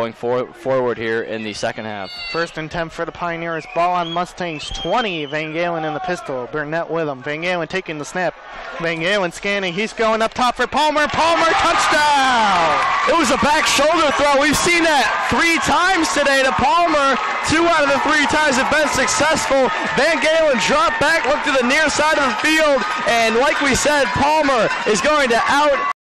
going forward here in the second half. 1st and 10 for the Pioneers. Ball on Mustangs 20. Van Galen in the pistol. Burnett with him. Van Galen taking the snap. Van Galen scanning. He's going up top for Palmer. Palmer, touchdown! It was a back shoulder throw. We've seen that 3 times today to Palmer. 2 out of the 3 times have been successful. Van Galen dropped back, looked to the near side of the field, and like we said, Palmer is going to out